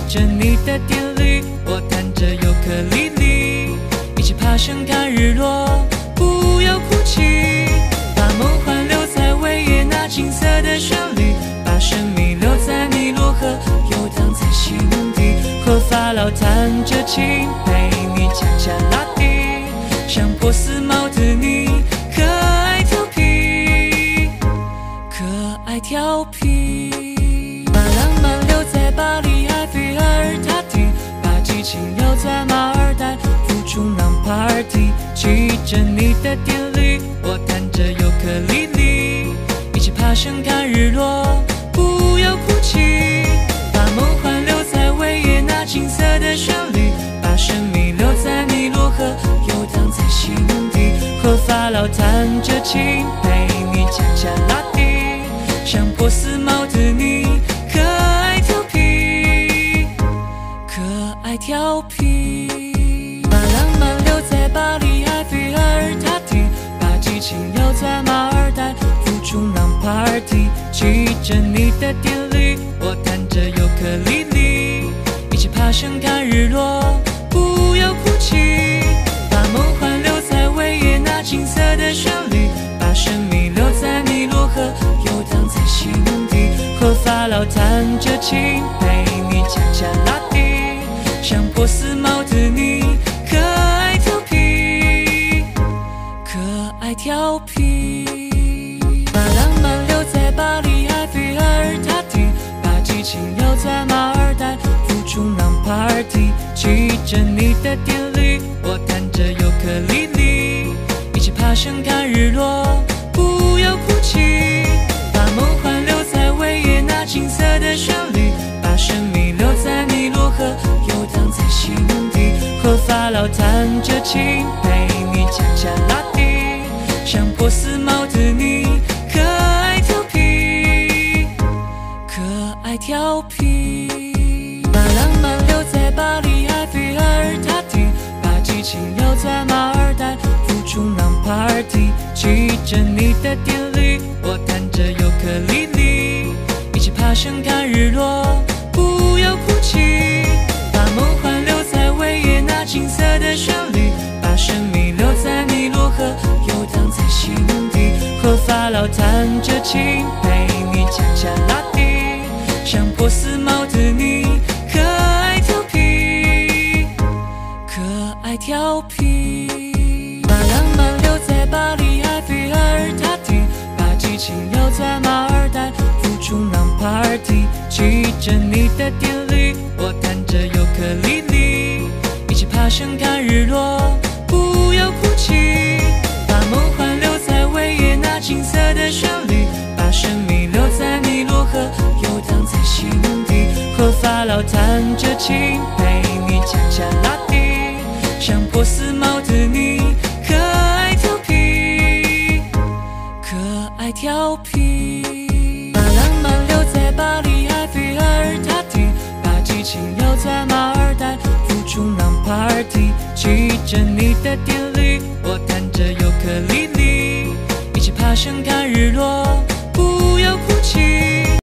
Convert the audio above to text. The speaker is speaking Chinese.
着你的典礼，我弹着尤克里里，一起爬山看日落，不要哭泣，把梦幻留在维也纳金色的旋律，把生命留在尼罗河，游荡在心底，和法老弹着琴，陪你恰恰拉蒂，像波斯猫的你，可爱调皮，可爱调皮，把浪漫留在巴黎埃菲尔塔顶，把激情留在马尔代夫冲浪 party， 记着你的典礼，我弹着尤克里里，一起爬山看日落，不要哭泣，把梦幻留在维也纳金色的旋律，把生命留在尼罗河，游荡在心底，和法老弹着琴，陪你恰恰拉蒂，像波斯猫的你，可爱调皮，可爱调皮，把浪漫留在巴黎埃菲尔塔顶，把激情留在马尔代夫冲浪 party， 记着你的典礼，我弹着尤克里里，一起爬山看日落，不要哭泣，把梦幻留在维也纳金色的旋律，把生命留在尼罗河，游荡在心底，和法老弹着琴，陪你恰恰拉蒂，像波斯猫的你，可爱调皮，可爱调皮，把浪漫留在巴黎埃菲尔塔顶，把激情留在马尔代夫冲浪 party， 记着你的典礼，我弹着尤克里里，一起爬山看日落，不要哭泣，把梦幻留在维也纳金色的旋律，把生命留在尼罗河，游荡在心底，和法老弹着琴，陪你恰恰拉蒂，像波斯猫的你，可爱调皮，可爱调皮，把浪漫留在巴黎埃菲尔塔顶，把激情留在马尔代夫冲浪 party， 记着你的典礼，我弹着尤克里里，一起爬山看日落，不要哭泣，把梦幻留在维也纳金色的旋律，把生命留在尼罗河，游荡在心底，和法老弹着琴，陪你恰恰拉蒂，像波斯猫的你，可爱调皮，可爱调皮，把浪漫留在巴黎埃菲尔塔顶，把激情留在马尔代夫冲浪 party， 记着你的典礼，我弹着尤克里里，一起爬山看日落，不要哭泣，把梦幻留在维也纳金色的旋律，把生命留在尼罗河，游荡在心底，和法老弹着琴，陪你恰恰拉蒂，像波斯猫的你，可爱调皮，可爱调皮，把浪漫留在巴黎埃菲尔塔顶，把激情留在马尔代夫冲浪 party， 记着你的典礼。